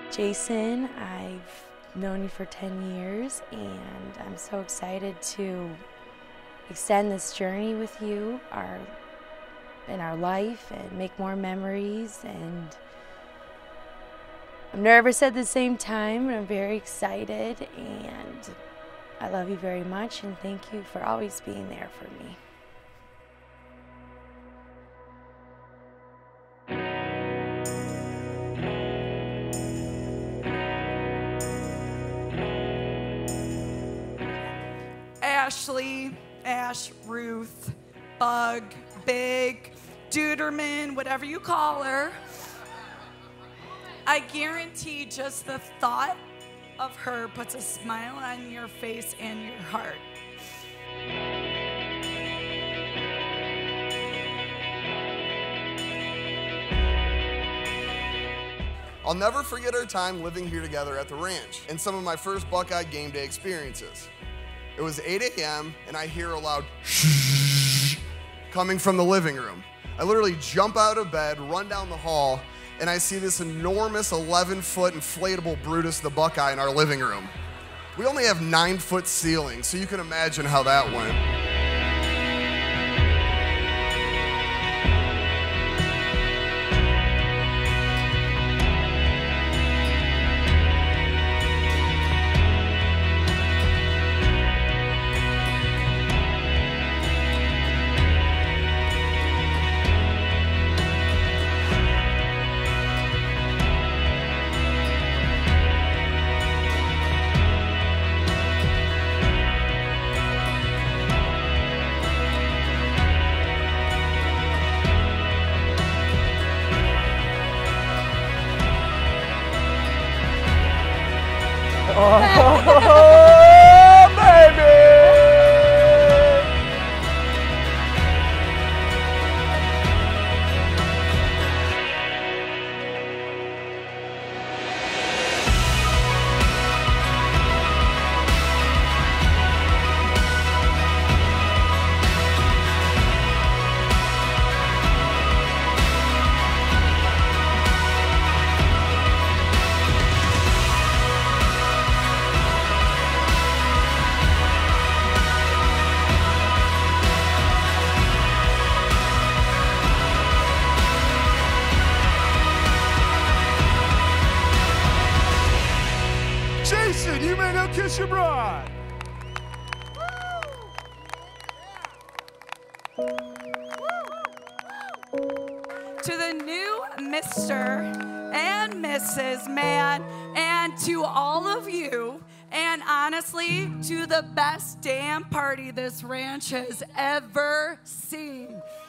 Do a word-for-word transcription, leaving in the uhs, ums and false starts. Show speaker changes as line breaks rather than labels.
Jason, I've known you for ten years, and I'm so excited to extend this journey with you our, in our life and make more memories. And I'm nervous at the same time, and I'm very excited, and I love you very much, and thank you for always being there for me.
Ashley, Ash, Ruth, Bug, Big, Duderman, whatever you call her. I guarantee just the thought of her puts a smile on your face and your heart.
I'll never forget our time living here together at the ranch and some of my first Buckeye game day experiences. It was eight A M and I hear a loud shh coming from the living room. I literally jump out of bed, run down the hall, and I see this enormous eleven foot inflatable Brutus the Buckeye in our living room. We only have nine foot ceilings, so you can imagine how that went.
Oh, baby! Jason, you may now kiss your bride.
To the new Mister and Missus Man, and to all of you, and honestly, to the best damn party this ranch has ever seen.